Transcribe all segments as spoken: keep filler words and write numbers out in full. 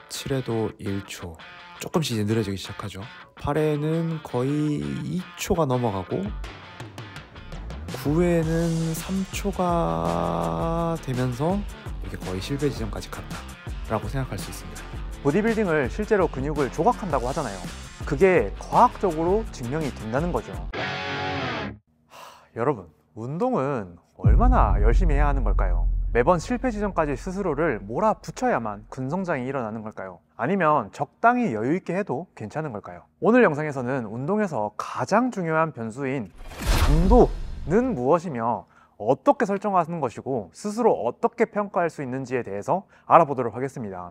칠에도 일 초, 조금씩 이제 느려지기 시작하죠. 팔에는 거의 이 초가 넘어가고 구에는 삼 초가 되면서 이게 거의 실패 지점까지 갔다 라고 생각할 수 있습니다. 보디빌딩을 실제로 근육을 조각한다고 하잖아요. 그게 과학적으로 증명이 된다는 거죠. 하, 여러분, 운동은 얼마나 열심히 해야 하는 걸까요? 매번 실패 지점까지 스스로를 몰아붙여야만 근성장이 일어나는 걸까요? 아니면 적당히 여유 있게 해도 괜찮은 걸까요? 오늘 영상에서는 운동에서 가장 중요한 변수인 강도는 무엇이며 어떻게 설정하는 것이고 스스로 어떻게 평가할 수 있는지에 대해서 알아보도록 하겠습니다.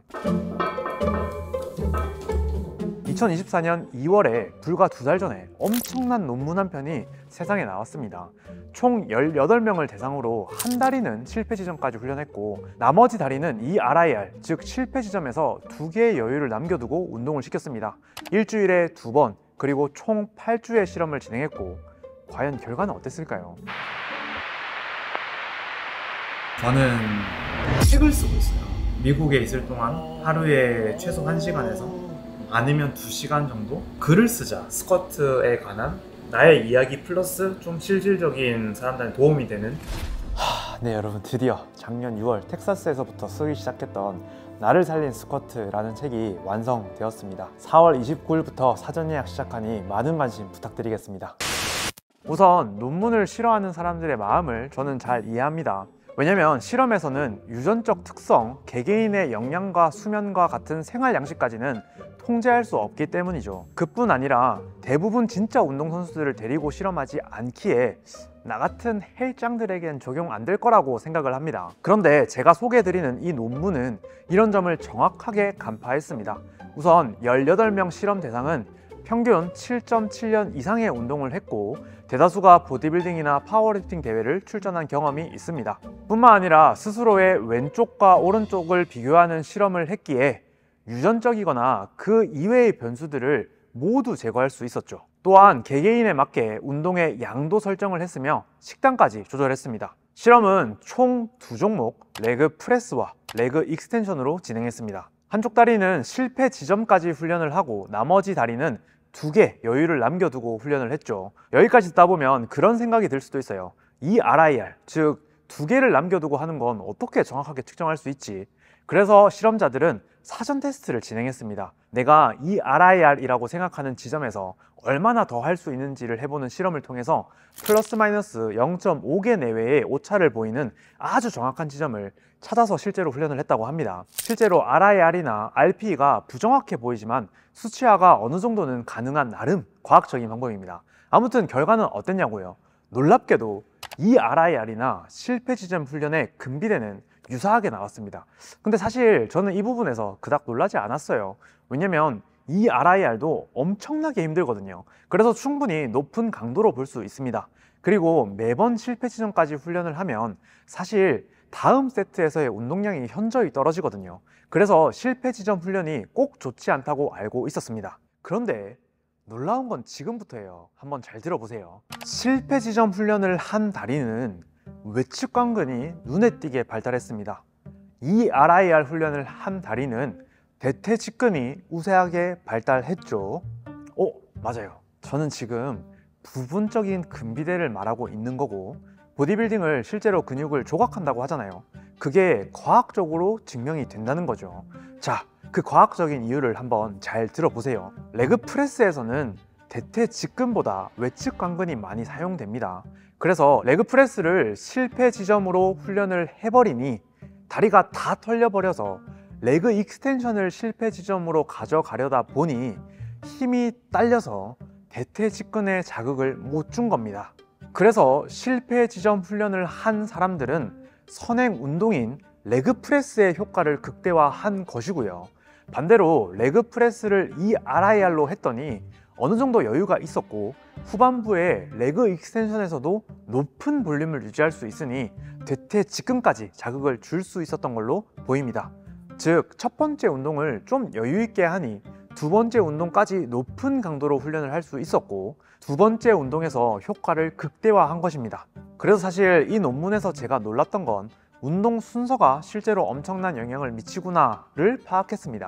이천이십사 년 이월에 불과 두 달 전에 엄청난 논문 한 편이 세상에 나왔습니다. 총 열여덟 명을 대상으로 한 다리는 실패 지점까지 훈련했고 나머지 다리는 이 알아이알, 즉 실패 지점에서 두 개의 여유를 남겨두고 운동을 시켰습니다. 일주일에 두 번, 그리고 총 팔 주의 실험을 진행했고 과연 결과는 어땠을까요? 저는 책을 쓰고 있어요. 미국에 있을 동안 하루에 최소 한 시간에서 아니면 두 시간 정도 글을 쓰자. 스쿼트에 관한 나의 이야기 플러스 좀 실질적인 사람들한테 도움이 되는. 하, 네 여러분, 드디어 작년 유월 텍사스에서부터 쓰기 시작했던 나를 살린 스쿼트라는 책이 완성되었습니다. 사월 이십구일부터 사전 예약 시작하니 많은 관심 부탁드리겠습니다. 우선 논문을 싫어하는 사람들의 마음을 저는 잘 이해합니다. 왜냐면 실험에서는 유전적 특성, 개개인의 역량과 수면과 같은 생활 양식까지는 통제할 수 없기 때문이죠. 그뿐 아니라 대부분 진짜 운동선수들을 데리고 실험하지 않기에 나 같은 헬짱들에겐 적용 안 될 거라고 생각을 합니다. 그런데 제가 소개해드리는 이 논문은 이런 점을 정확하게 간파했습니다. 우선 열여덟 명 실험 대상은 평균 칠 점 칠 년 이상의 운동을 했고 대다수가 보디빌딩이나 파워리프팅 대회를 출전한 경험이 있습니다. 뿐만 아니라 스스로의 왼쪽과 오른쪽을 비교하는 실험을 했기에 유전적이거나 그 이외의 변수들을 모두 제거할 수 있었죠. 또한 개개인에 맞게 운동의 양도 설정을 했으며 식단까지 조절했습니다. 실험은 총 두 종목, 레그 프레스와 레그 익스텐션으로 진행했습니다. 한쪽 다리는 실패 지점까지 훈련을 하고 나머지 다리는 두 개 여유를 남겨두고 훈련을 했죠. 여기까지 듣다 보면 그런 생각이 들 수도 있어요. 이 알아이알, 즉 두 개를 남겨두고 하는 건 어떻게 정확하게 측정할 수 있지? 그래서 실험자들은 사전 테스트를 진행했습니다. 내가 이 알아이알이라고 생각하는 지점에서 얼마나 더 할 수 있는지를 해보는 실험을 통해서 플러스 마이너스 영 점 오 개 내외의 오차를 보이는 아주 정확한 지점을 찾아서 실제로 훈련을 했다고 합니다. 실제로 알아이알이나 알피이가 부정확해 보이지만 수치화가 어느 정도는 가능한 나름 과학적인 방법입니다. 아무튼 결과는 어땠냐고요? 놀랍게도 이 알아이알이나 실패 지점 훈련의 근비대는 유사하게 나왔습니다. 근데 사실 저는 이 부분에서 그닥 놀라지 않았어요. 왜냐면 이 알아이알도 엄청나게 힘들거든요. 그래서 충분히 높은 강도로 볼 수 있습니다. 그리고 매번 실패 지점까지 훈련을 하면 사실 다음 세트에서의 운동량이 현저히 떨어지거든요. 그래서 실패 지점 훈련이 꼭 좋지 않다고 알고 있었습니다. 그런데 놀라운 건 지금부터예요. 한번 잘 들어보세요. 실패 지점 훈련을 한 다리는 외측 관근이 눈에 띄게 발달했습니다. 이 알아이알 훈련을 한 다리는 대퇴 직근이 우세하게 발달했죠. 어, 맞아요. 저는 지금 부분적인 근비대를 말하고 있는 거고 보디빌딩을 실제로 근육을 조각한다고 하잖아요. 그게 과학적으로 증명이 된다는 거죠. 자, 그 과학적인 이유를 한번 잘 들어보세요. 레그 프레스에서는 대퇴 직근보다 외측 관근이 많이 사용됩니다. 그래서 레그 프레스를 실패 지점으로 훈련을 해버리니 다리가 다 털려버려서 레그 익스텐션을 실패 지점으로 가져가려다 보니 힘이 딸려서 대퇴 직근에 자극을 못 준 겁니다. 그래서 실패 지점 훈련을 한 사람들은 선행 운동인 레그 프레스의 효과를 극대화한 것이고요. 반대로 레그 프레스를 이 알아이알로 했더니 어느 정도 여유가 있었고 후반부에 레그 익스텐션에서도 높은 볼륨을 유지할 수 있으니 대퇴 직근까지 자극을 줄 수 있었던 걸로 보입니다. 즉, 첫 번째 운동을 좀 여유 있게 하니 두 번째 운동까지 높은 강도로 훈련을 할 수 있었고 두 번째 운동에서 효과를 극대화한 것입니다. 그래서 사실 이 논문에서 제가 놀랐던 건 운동 순서가 실제로 엄청난 영향을 미치구나를 파악했습니다.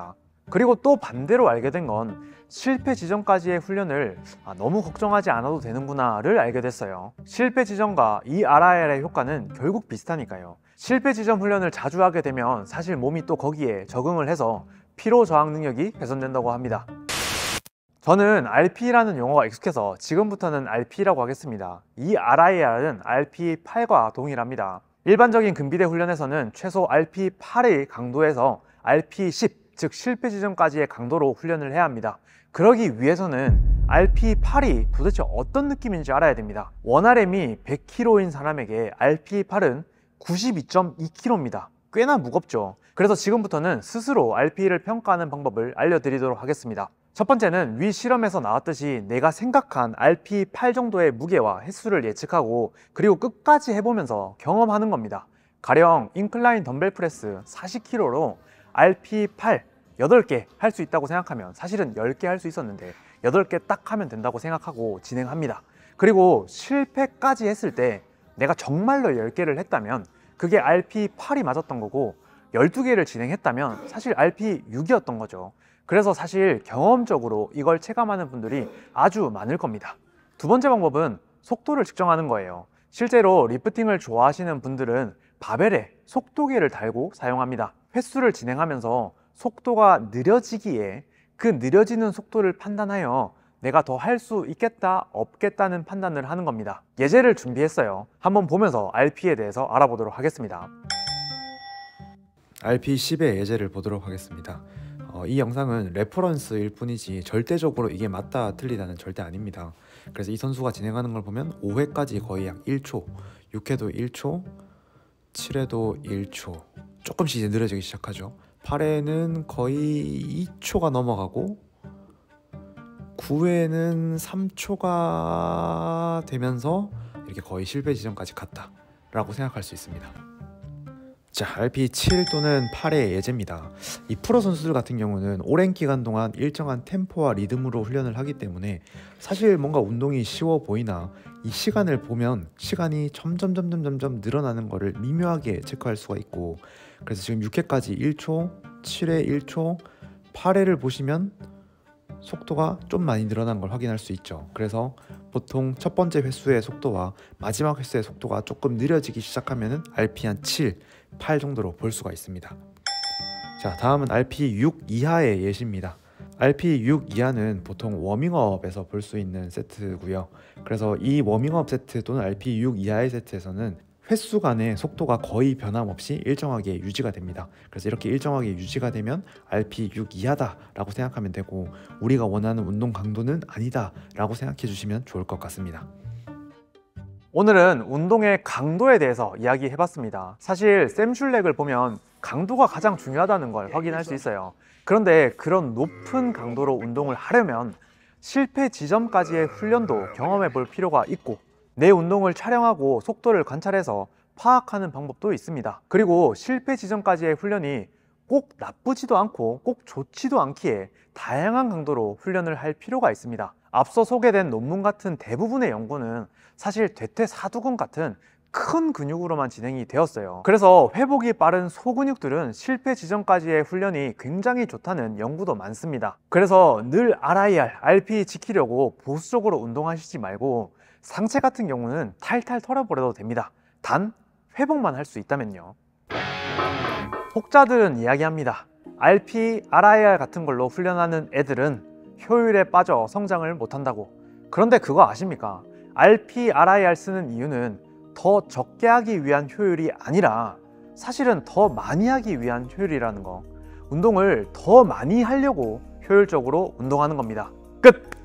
그리고 또 반대로 알게 된 건 실패 지점까지의 훈련을 아, 너무 걱정하지 않아도 되는구나를 알게 됐어요. 실패 지점과 이 알아야의 효과는 결국 비슷하니까요. 실패 지점 훈련을 자주 하게 되면 사실 몸이 또 거기에 적응을 해서 피로 저항 능력이 개선된다고 합니다. 저는 알피이라는 용어가 익숙해서 지금부터는 알피이라고 하겠습니다. 이 알아이알은 알피이 팔과 동일합니다. 일반적인 근비대 훈련에서는 최소 알피이 팔의 강도에서 알피이 십, 즉 실패 지점까지의 강도로 훈련을 해야 합니다. 그러기 위해서는 알피이 팔이 도대체 어떤 느낌인지 알아야 됩니다. 원알엠이 백 킬로그램인 사람에게 알피이 팔은 구십이 점 이 킬로그램입니다. 꽤나 무겁죠. 그래서 지금부터는 스스로 알피이를 평가하는 방법을 알려드리도록 하겠습니다. 첫 번째는 위 실험에서 나왔듯이 내가 생각한 알피이 팔 정도의 무게와 횟수를 예측하고 그리고 끝까지 해보면서 경험하는 겁니다. 가령 인클라인 덤벨 프레스 사십 킬로그램로 알피이 팔 여덟 개 할 수 있다고 생각하면 사실은 열 개 할 수 있었는데 여덟 개 딱 하면 된다고 생각하고 진행합니다. 그리고 실패까지 했을 때 내가 정말로 열 개를 했다면 그게 알피이 팔이 맞았던 거고 열두 개를 진행했다면 사실 알피이 육이었던 거죠. 그래서 사실 경험적으로 이걸 체감하는 분들이 아주 많을 겁니다. 두 번째 방법은 속도를 측정하는 거예요. 실제로 리프팅을 좋아하시는 분들은 바벨에 속도계를 달고 사용합니다. 횟수를 진행하면서 속도가 느려지기에 그 느려지는 속도를 판단하여 내가 더 할 수 있겠다 없겠다는 판단을 하는 겁니다. 예제를 준비했어요. 한번 보면서 알피이에 대해서 알아보도록 하겠습니다. 알피이 십의 예제를 보도록 하겠습니다. 어, 이 영상은 레퍼런스일 뿐이지 절대적으로 이게 맞다 틀리다는 절대 아닙니다. 그래서 이 선수가 진행하는 걸 보면 오 회까지 거의 약 일 초, 육 회도 일 초, 칠 회도 일 초, 조금씩 이제 느려지기 시작하죠. 팔 회는 거의 이 초가 넘어가고 구 회는 삼 초가 되면서 이렇게 거의 실패 지점까지 갔다 라고 생각할 수 있습니다. 자, 알피이 칠 또는 팔의 예제입니다. 이 프로 선수들 같은 경우는 오랜 기간 동안 일정한 템포와 리듬으로 훈련을 하기 때문에 사실 뭔가 운동이 쉬워 보이나 이 시간을 보면 시간이 점점 점점 점점 늘어나는 거를 미묘하게 체크할 수가 있고, 그래서 지금 육 회까지 일 초, 칠 회 일 초, 팔 회를 보시면 속도가 좀 많이 늘어난 걸 확인할 수 있죠. 그래서 보통 첫 번째 횟수의 속도와 마지막 횟수의 속도가 조금 느려지기 시작하면 알피이 한 칠, 팔 정도로 볼 수가 있습니다. 자, 다음은 알피이 육 이하의 예시입니다. 알피이 육 이하는 보통 워밍업에서 볼 수 있는 세트고요. 그래서 이 워밍업 세트 또는 알피이 육 이하의 세트에서는 횟수 간의 속도가 거의 변함없이 일정하게 유지가 됩니다. 그래서 이렇게 일정하게 유지가 되면 알피이 육 이하다 라고 생각하면 되고, 우리가 원하는 운동 강도는 아니다 라고 생각해 주시면 좋을 것 같습니다. 오늘은 운동의 강도에 대해서 이야기해봤습니다. 사실 샘슐렉을 보면 강도가 가장 중요하다는 걸 확인할 수 있어요. 그런데 그런 높은 강도로 운동을 하려면 실패 지점까지의 훈련도 경험해 볼 필요가 있고, 내 운동을 촬영하고 속도를 관찰해서 파악하는 방법도 있습니다. 그리고 실패 지점까지의 훈련이 꼭 나쁘지도 않고 꼭 좋지도 않기에 다양한 강도로 훈련을 할 필요가 있습니다. 앞서 소개된 논문 같은 대부분의 연구는 사실 대퇴사두근 같은 큰 근육으로만 진행이 되었어요. 그래서 회복이 빠른 소근육들은 실패 지점까지의 훈련이 굉장히 좋다는 연구도 많습니다. 그래서 늘 알아야 할 알피이 지키려고 보수적으로 운동하시지 말고 상체 같은 경우는 탈탈 털어버려도 됩니다. 단 회복만 할 수 있다면요. 혹자들은 이야기합니다. 알피이, 알아이알 같은 걸로 훈련하는 애들은 효율에 빠져 성장을 못한다고. 그런데 그거 아십니까? 알피이, 알아이알 쓰는 이유는 더 적게 하기 위한 효율이 아니라 사실은 더 많이 하기 위한 효율이라는 거. 운동을 더 많이 하려고 효율적으로 운동하는 겁니다. 끝!